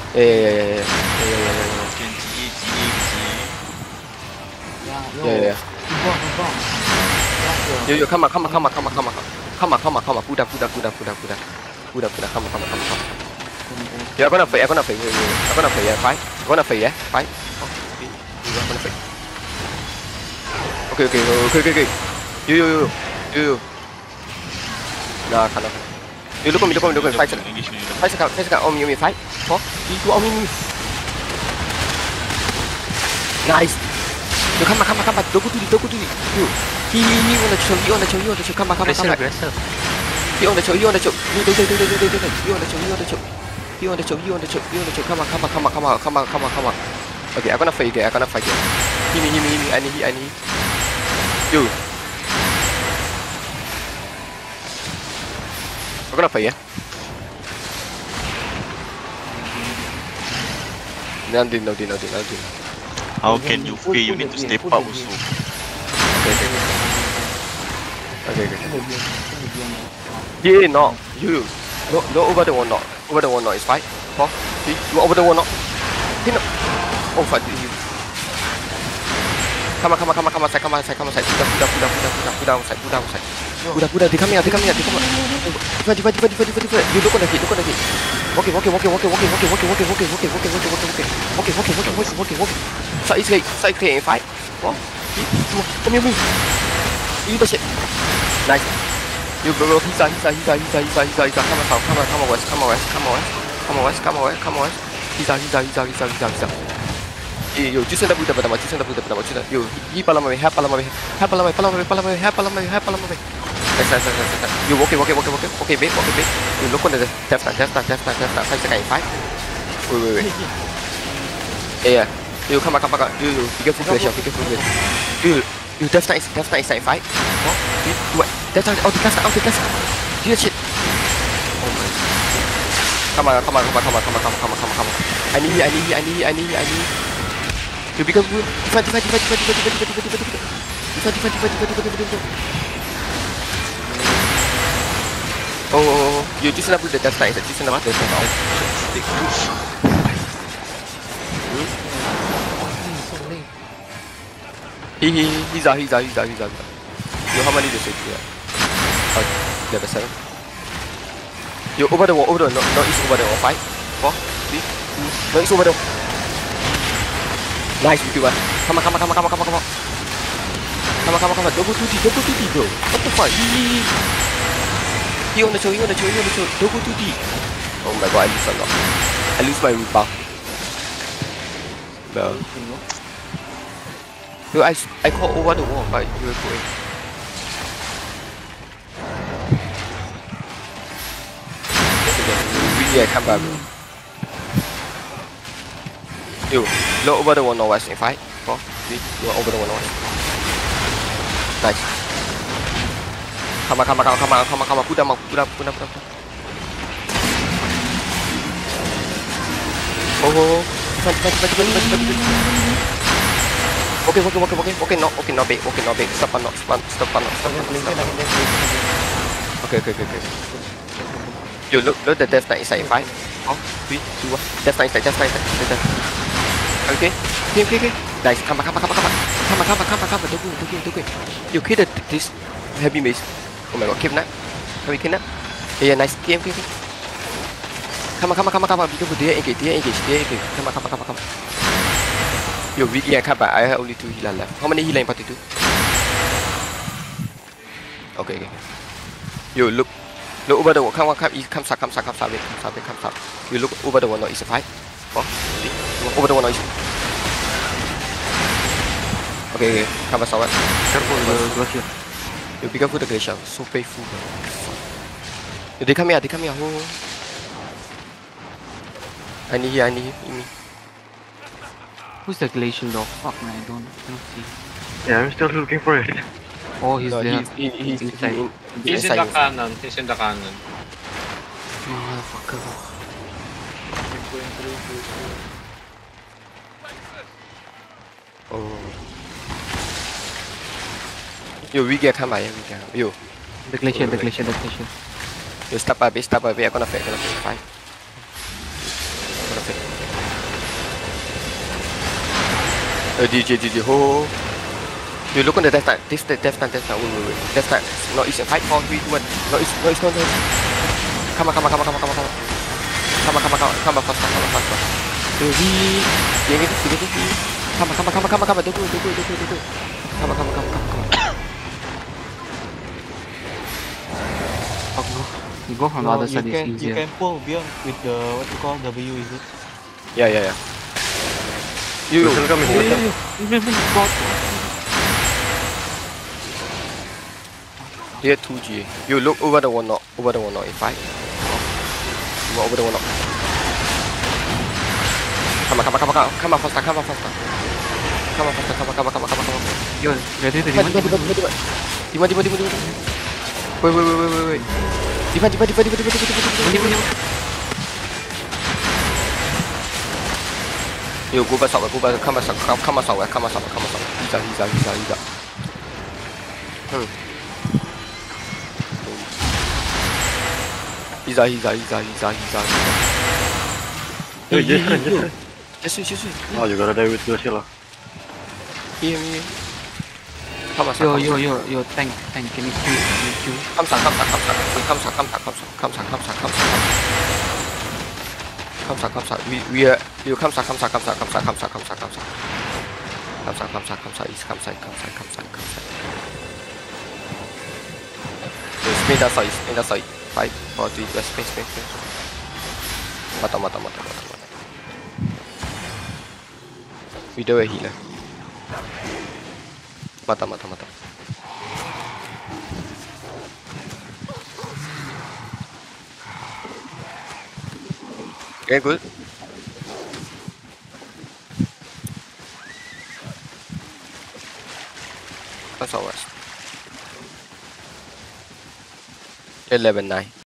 Yeah. Genji, Genji. Yeah. Yo, come on. Puda. Come on. Yeah, I'm gonna fight. Yeah, fight. I'm gonna fight. Yeah, fight. Oh, I'm gonna fight. Okay. You. Nah, cannot. You look at me. Fight. Fight. On me. Fight. Oh, you on me. Nice. Yo, come on. Don't go to the. You. He on the choke. Come on. Aggressive. He on the choke. You on the choke. You on the choke. Come on. Okay, I'm gonna fight again. Hit me. I need. You. I'm gonna fight, yeah? No. How can you fail? You need to step up also. Okay. Yeah, no. You. No, over the one, not. Over the one, not. It's fine. 4, 3, you over the one, not. Hit no. Oh, fuck. Come on. Side. Puda. They come here. Defend. You look on the hit. Okay. Side clear in 5, 4, 3, 2, come here, move. You do shit. Nice. You go. He's Come on, west. He's Yo, just send the Buddha, Yo, he palamay. Nice. You walk. Okay, bait. You look on the left side. 5 seconds, 5. Wait. Yeah. You come back. You be careful, Flash. You left side, 5. 4, 3, 2, 1. Left side, out the cast. Do that shit. Oh my. Come on. I need. You become good. Defend. Oh, you just double the left side. He's out. You how many does it? Level 7. You over the wall. No, it's over the wall. 5, 4, 3, 2. No, it's over the wall. Nice, you Come on. Double 2D, bro. What the fuck? He on the show. Double 2D. Oh my god, I lose a lot. I lose my root buff. No. Yo, I caught over the wall, but you were going. Really, I come back, bro. Yo, look over the one west in 5, 4, 3, you are over the one west. Nice. Come on. Put them up. Oh. Okay, not big. Stop. Okay. Yo, look the death knight inside 5, 4, 3, 2, 1. Death knight. Okay. Nice. Come on. Don't go. You kill this heavy mace. Oh my god, kidnap. Can we kidnap? Yeah, nice. Game. Come on. Because they engage. Come on. Yo, we can come back. I have only 2 healers left. How many healers in party 2? Okay. Yo, look over the wall. Come. Come south. You look over the wall. No, it's a 5, 4, 3, 2, 1. Over the wall. No, it's okay. Come south. Careful, You be careful the glacier. So painful. Yo, they come here. Oh. I need me. Who's the glacial dog? Fuck man, I don't see. Yeah, I'm still looking for it. Oh, he's there. He's inside. He's in the cannon. Motherfucker. Oh. Yo, we get come by. Yo. The glacier. You stop a bit. I'm gonna fake. 5. I'm gonna fake. DJ, ho. You look on the death time. This the death time. Wait. Death time. No, it's a 5, 4, 3, 2, 1. No, it's no. Come on. Come on, faster. Yang itu. Come on. Tunggu. Come on. Fuck no. You go from the other side, it's You easier. can pull beyond with the what you call W, is it? Yeah. You. Here 2G. You look over the one knock. In 5. You over the one knock. Come on faster. Come on. Yo, ready to Diman. Wait. Diman. Yo, go back. Come on. Hiza. Hiza. Yo, Jason. Just. Oh, you gotta die with Godzilla. Here. Come on. Yo, tank, can you queue? Come. We are. You come. Come. Spin that side. 5, 4, 3, space. Mata. We do a healer. Mata. Okay, good. That's all right. 11-9.